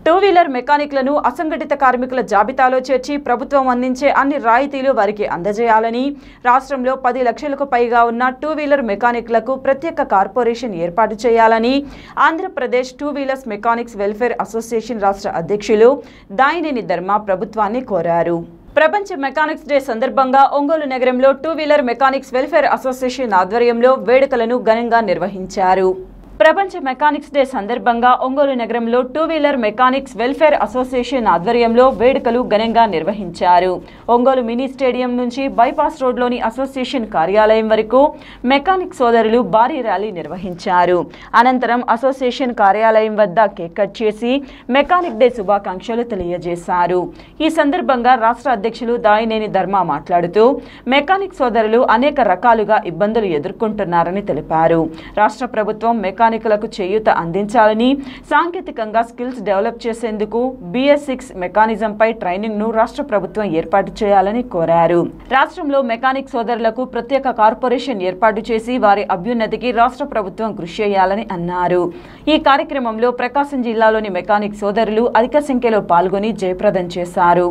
Two wheeler మెకానిక్లను అసంఘటిత కార్మికుల జాబితాలో చేర్చి ప్రభుత్వం అందించే అన్ని రాయితీలు వారికి అందజేయాలని, రాష్ట్రంలో 10 లక్షలకు పైగా ఉన్న టూ వీలర్ మెకానిక్లకు ప్రత్యేక కార్పొరేషన్ ఏర్పాటు చేయాలని Andhra Pradesh two wheelers mechanics welfare association రాష్ట్ర అధ్యక్షులు దాయినేని ధర్మ ప్రభుత్వాన్ని కోరారు. ప్రపంచ మెకానిక్స్ డే సందర్భంగా ఒంగోలు నగరంలో two wheeler mechanics welfare association ఆధ్వర్యంలో వేడుకలను ఘనంగా నిర్వహించారు. ప్రపంచ మెకానిక్స్ డే సందర్భంగా ఒంగోలు నగరంలో two wheeler mechanics welfare association ఆధ్వర్యంలో వేడుకలు ఘనంగా నిర్వహించారు. ఒంగోలు మినీ స్టేడియం నుంచి బైపాస్ రోడ్లోని అసోసియేషన్ కార్యాలయం వరకు మెకానిక్ సోదరులు భారీ ర్యాలీ నిర్వహించారు. అనంతరం అసోసియేషన్ కార్యాలయం వద్ద కేక్ కట్ చేసి మెకానిక్ డే శుభాకాంక్షలు తెలియజేశారు. ఈ సందర్భంగా రాష్ట్ర అధ్యక్షులు దాయినేని ధర్మ మాట్లాడుతూ మెకానిక్ సోదరులు అనేక రకాలుగా ఇబ్బందులు ఎదుర్కొంటున్నారని తెలిపారు. రాష్ట్ర ప్రభుత్వం మెకానికులకు చేయూత అందించాలని, సాంకేతికంగా స్కిల్స్ డెవలప్ చేసేందుకు BS6 మెకానిజంపై ట్రైనింగ్ ను రాష్ట్ర ప్రభుత్వం ఏర్పాటు చేయాలని కోరారు. రాష్ట్రంలో మెకానిక్ సోదరులకు ప్రత్యేక కార్పొరేషన్ ఏర్పాటు చేసి వారి అభ్యున్నతికి రాష్ట్ర ప్రభుత్వం కృషి చేయాలని అన్నారు. ఈ కార్యక్రమంలో ప్రకాశం జిల్లాలోని మెకానిక్ సోదరులు అధిక సంఖ్యలో పాల్గొని జయప్రదం చేశారు.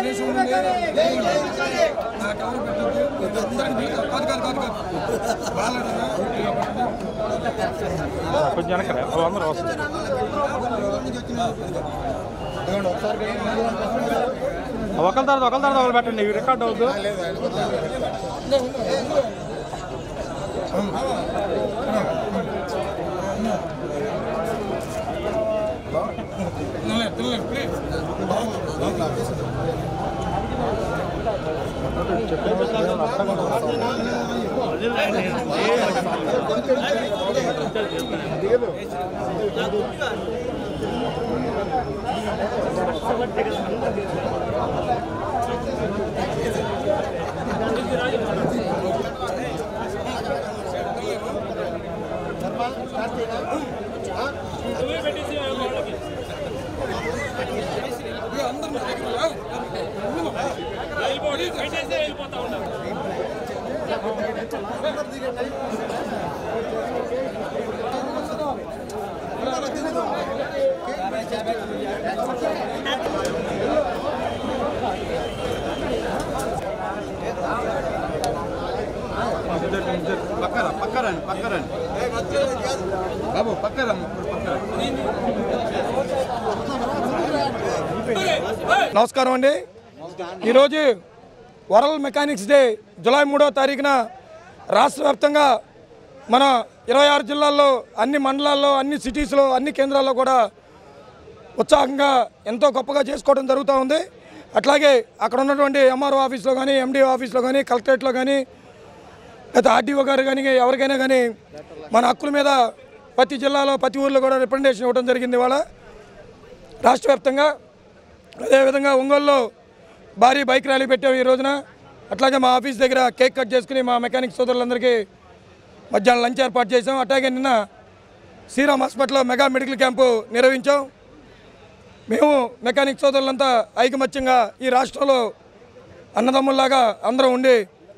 కొంచెం అందరూ వస్తారు ఒకరి తర్వాత ఒకరు పెట్టండి ఇవి రికార్డ్ అవుతుంది నమస్కారం అండి. ఈరోజు వరల్డ్ మెకానిక్స్ డే జూలై 3వ తారీఖున రాష్ట్ర వ్యాప్తంగా మన 26 జిల్లాల్లో అన్ని మండలాల్లో అన్ని సిటీస్లో అన్ని కేంద్రాల్లో కూడా ఉత్సాహంగా ఎంతో గొప్పగా చేసుకోవడం జరుగుతూ ఉంది. అట్లాగే అక్కడ ఉన్నటువంటి ఎంఆర్ఓ ఆఫీస్లో కానీ ఎండిఓ ఆఫీస్లో కానీ కలెక్టరేట్లో కానీ లేదా ఆర్డీఓ గారు కానీ ఎవరికైనా కానీ మన హక్కుల మీద ప్రతి జిల్లాలో ప్రతి ఊర్లో కూడా రిప్రజెంటేషన్ ఇవ్వడం జరిగింది ఇవాళ రాష్ట్ర వ్యాప్తంగా. అదేవిధంగా ఒంగోలులో భారీ బైక్ ర్యాలీ పెట్టాము ఈ రోజున. అట్లాగే మా ఆఫీస్ దగ్గర కేక్ కట్ చేసుకుని మా మెకానిక్ సోదరులందరికీ మధ్యాహ్నం లంచ్ ఏర్పాటు చేసాం. అట్లాగే నిన్న శ్రీరామ్ హాస్పిటల్లో మెగా మెడికల్ క్యాంపు నిర్వహించాం. మేము మెకానిక్ సోదరులంతా ఐకమత్యంగా ఈ రాష్ట్రంలో అన్నదమ్ముల్లాగా అందరం ఉండి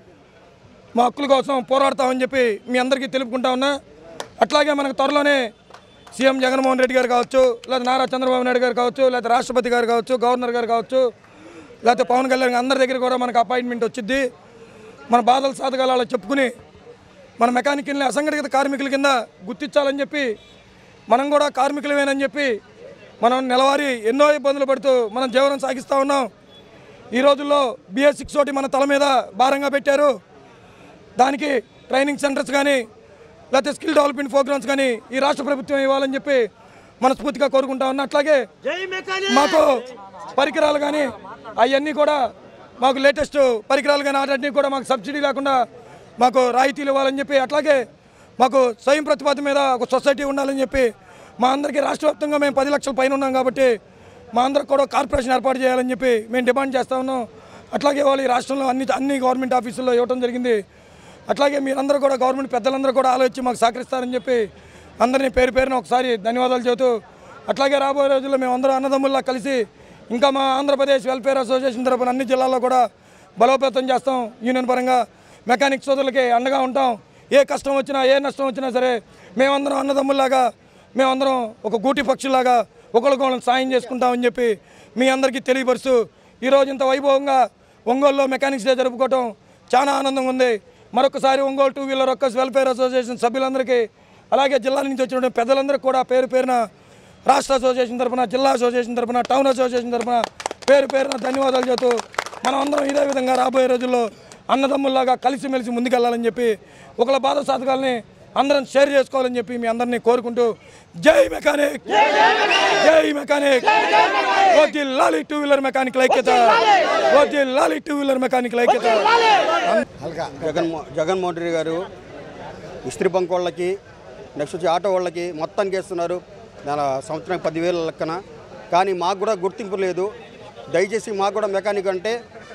మా హక్కుల కోసం పోరాడతామని చెప్పి మీ అందరికీ తెలుపుకుంటా ఉన్నా. అట్లాగే మనకు త్వరలోనే సీఎం జగన్మోహన్ రెడ్డి గారు కావచ్చు, లేదా నారా చంద్రబాబు నాయుడు గారు కావచ్చు, లేదా రాష్ట్రపతి గారు కావచ్చు, గవర్నర్ గారు కావచ్చు, లేకపోతే పవన్ కళ్యాణ్ అందరి దగ్గర కూడా మనకు అపాయింట్మెంట్ వచ్చింది. మన బాధలు సాధకాలు చెప్పుకుని మన మెకానికల్ని అసంఘటిత కార్మికుల కింద గుర్తించాలని చెప్పి మనం కూడా కార్మికులమేనని చెప్పి మనం నెలవారీ ఎన్నో ఇబ్బందులు పడుతూ మనం జీవనం సాగిస్తూ ఉన్నాం. ఈ రోజుల్లో BS6 ఒకటి మన తల మీద భారంగా పెట్టారు. దానికి ట్రైనింగ్ సెంటర్స్ కానీ లేకపోతే స్కిల్ డెవలప్మెంట్ ప్రోగ్రామ్స్ కానీ ఈ రాష్ట్ర ప్రభుత్వం ఇవ్వాలని చెప్పి మనస్ఫూర్తిగా కోరుకుంటా ఉన్నా. అట్లాగే మాకు పరికరాలు కానీ అవన్నీ కూడా మాకు లేటెస్ట్ పరికరాలు కానీ వాటిని కూడా మాకు సబ్సిడీ లేకుండా మాకు రాయితీలు ఇవ్వాలని చెప్పి, అట్లాగే మాకు స్వయం ప్రతిపాదన మీద ఒక సొసైటీ ఉండాలని చెప్పి మా అందరికీ రాష్ట్ర వ్యాప్తంగా మేము 10 లక్షల పైన ఉన్నాం కాబట్టి మా అందరికి కూడా కార్పొరేషన్ ఏర్పాటు చేయాలని చెప్పి మేము డిమాండ్ చేస్తూ ఉన్నాం. అట్లాగే వాళ్ళు ఈ రాష్ట్రంలో అన్ని గవర్నమెంట్ ఆఫీసుల్లో ఇవ్వడం జరిగింది. అట్లాగే మీరందరూ కూడా గవర్నమెంట్ పెద్దలందరూ కూడా ఆలోచించి మాకు సహకరిస్తారని చెప్పి అందరినీ పేరు పేరున ఒకసారి ధన్యవాదాలు చెబుతూ, అట్లాగే రాబోయే రోజుల్లో మేము అందరూ అన్నదమ్ముల్లా కలిసి ఇంకా మా ఆంధ్రప్రదేశ్ వెల్ఫేర్ అసోసియేషన్ తరపున అన్ని జిల్లాల్లో కూడా బలోపేతం చేస్తాం. యూనియన్ పరంగా మెకానిక్ సోదరులకి అండగా ఉంటాం. ఏ కష్టం వచ్చినా ఏ నష్టం వచ్చినా సరే మేమందరం అన్నదమ్ముల్లాగా మేమందరం ఒక గూటి పక్షులాగా ఒకరికొకరు సాయం చేసుకుంటామని చెప్పి మీ అందరికీ తెలియపరుస్తూ ఈరోజు ఇంత వైభవంగా ఒంగోలులో మెకానిక్స్ డే జరుపుకోవటం చాలా ఆనందంగా ఉంది. మరొకసారి Ongole 2 wheeler workers welfare association సభ్యులందరికీ అలాగే జిల్లా నుంచి వచ్చిన పెద్దలందరికీ కూడా పేరు పేరున రాష్ట్ర అసోసియేషన్ తరఫున, జిల్లా అసోసియేషన్ తరఫున, టౌన్ అసోసియేషన్ తరఫున పేరు పేరున ధన్యవాదాలు చెబుతూ మనం అందరం ఇదే విధంగా రాబోయే రోజుల్లో అన్నదమ్ముల్లాగా కలిసిమెలిసి ముందుకెళ్లాలని చెప్పి ఒకళ్ళ బాధ సాధకాలని అందరం షేర్ చేసుకోవాలని చెప్పి మీ అందరినీ కోరుకుంటూ జై మెకానిక్, జై మెకానిక్, వర్ధిల్లాలి 2 వీలర్ మెకానిక్ ఐక్యత, వర్ధిల్లాలి 2 వీలర్ మెకానిక్ ఐక్యత. జగన్మోహన్ రెడ్డి గారు ఇస్త్రీ బంక్ వాళ్ళకి నెక్స్ట్ వచ్చి ఆటో వాళ్ళకి మొత్తానికి వేస్తున్నారు సంవత్సరానికి 10,000 లెక్కన. కానీ మాకు కూడా గుర్తింపు లేదు. దయచేసి మాకు కూడా మెకానిక్ అంటే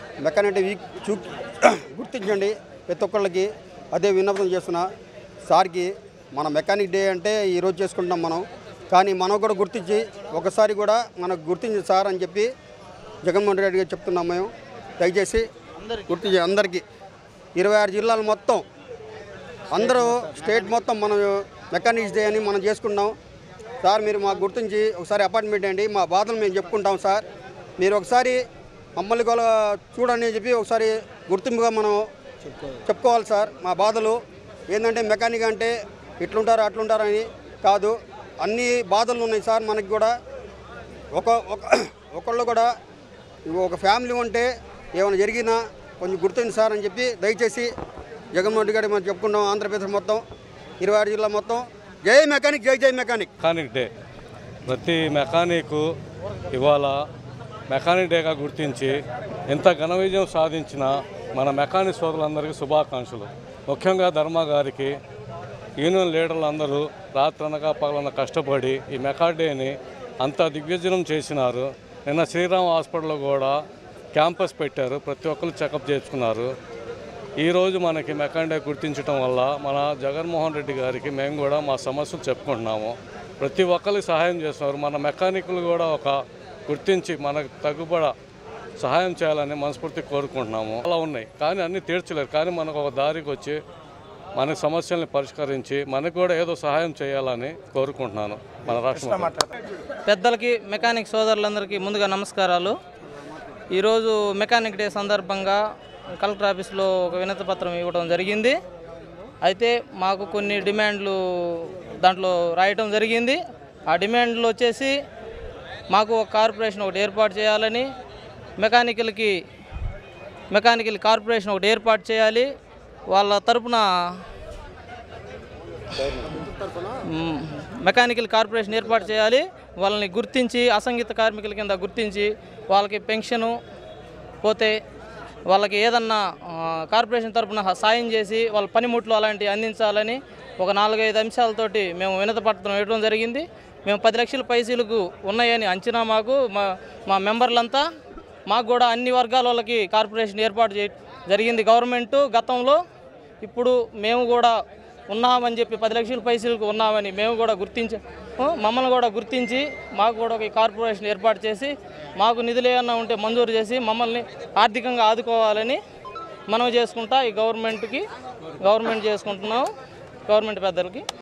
గుర్తించండి ప్రతి ఒక్కళ్ళకి. అదే విన్నపం చేస్తున్నా సార్కి. మన మెకానిక్ డే అంటే ఈరోజు చేసుకుంటాం మనం, కానీ మనం కూడా గుర్తించి ఒకసారి కూడా మనకు గుర్తించి సార్ అని చెప్పి జగన్మోహన్ రెడ్డి గారు చెప్తున్నాం. మేము దయచేసి గుర్తించి అందరికీ 26 జిల్లాలు మొత్తం అందరూ స్టేట్ మొత్తం మనం మెకానిక్స్ డే అని మనం చేసుకుంటాం. సార్ మీరు మాకు గుర్తించి ఒకసారి అపాయింట్మెంట్ అండి, మా బాధలు మేము చెప్పుకుంటాం సార్. మీరు ఒకసారి మమ్మల్ని కూడా చూడని చెప్పి ఒకసారి గుర్తింపుగా మనం చెప్పుకోవాలి సార్. మా బాధలు ఏంటంటే మెకానిక్ అంటే ఇట్లుంటారు అట్లుంటారని కాదు, అన్ని బాధలు ఉన్నాయి సార్ మనకి కూడా. ఒకళ్ళు కూడా ఒక ఫ్యామిలీ ఉంటే ఏమైనా జరిగినా కొంచెం గుర్తుంది సార్ అని చెప్పి దయచేసి జగన్మోహన్ రెడ్డి గారికి మనం చెప్పుకుంటాం. ఆంధ్రప్రదేశ్ మొత్తం 26 జిల్లా మొత్తం జై మెకానిక్, జై జై మెకానిక్. మెకానిక్ డే ప్రతి మెకానిక్ ఇవాళ మెకానిక్ డేగా గుర్తించి ఎంత ఘన విజయం సాధించిన మన మెకానిక్ సోదరులందరికీ శుభాకాంక్షలు. ముఖ్యంగా ధర్మ గారికి, యూనియన్ లీడర్లు అందరూ రాత్రనగా పగలన కష్టపడి ఈ మెకానిక్ డేని అంత దిగ్విజయం చేసినారు. నిన్న శ్రీరామ్ హాస్పిటల్లో కూడా క్యాంపస్ పెట్టారు, ప్రతి ఒక్కరు చెకప్ చేసుకున్నారు. ఈరోజు మనకి మెకానిక్ డే గుర్తించడం వల్ల మన జగన్మోహన్ రెడ్డి గారికి మేము కూడా మా సమస్యలు చెప్పుకుంటున్నాము. ప్రతి ఒక్కరికి సహాయం చేస్తున్నారు. మన మెకానిక్లు కూడా ఒక గుర్తించి మనకు తగ్గుబడ సహాయం చేయాలని మనస్ఫూర్తి కోరుకుంటున్నాము. అలా ఉన్నాయి కానీ అన్నీ తీర్చలేరు. కానీ మనకు ఒక దారికి వచ్చి మన సమస్యల్ని పరిష్కరించి మనకు కూడా ఏదో సహాయం చేయాలని కోరుకుంటున్నాను. మన రాష్ట్రం పెద్దలకి, మెకానిక్ సోదరులందరికీ ముందుగా నమస్కారాలు. ఈరోజు మెకానిక్ డే సందర్భంగా కలెక్టర్ ఆఫీస్లో ఒక వినతి పత్రం ఇవ్వడం జరిగింది. అయితే మాకు కొన్ని డిమాండ్లు దాంట్లో రాయటం జరిగింది. ఆ డిమాండ్లు వచ్చేసి మాకు ఒక కార్పొరేషన్ ఒకటి ఏర్పాటు చేయాలని, మెకానికల్ కార్పొరేషన్ ఒకటి ఏర్పాటు చేయాలి. వాళ్ళ తరపున మెకానికల్ కార్పొరేషన్ ఏర్పాటు చేయాలి. వాళ్ళని గుర్తించి అసంఘటిత కార్మికుల కింద గుర్తించి వాళ్ళకి పెన్షను పోతే వాళ్ళకి ఏదన్నా కార్పొరేషన్ తరపున సాయం చేసి వాళ్ళ పనిముట్లు అలాంటివి అందించాలని ఒక 4-5 అంశాలతోటి మేము వినతి పత్రం ఇవ్వడం జరిగింది. మేము 10 లక్షల పైసలకు ఉన్నాయని అంచనా. మా మెంబర్లంతా మాకు కూడా అన్ని వర్గాల వాళ్ళకి కార్పొరేషన్ ఏర్పాటు జరిగింది గవర్నమెంటు గతంలో. ఇప్పుడు మేము కూడా ఉన్నామని చెప్పి 10 లక్షల పైసలకు ఉన్నామని మేము కూడా మమ్మల్ని కూడా గుర్తించి మాకు కూడా ఒక కార్పొరేషన్ ఏర్పాటు చేసి మాకు నిధులు ఏమన్నా ఉంటే మంజూరు చేసి మమ్మల్ని ఆర్థికంగా ఆదుకోవాలని మనం చేసుకుంటా ఈ గవర్నమెంట్ చేసుకుంటున్నాం, గవర్నమెంట్ పెద్దలకి.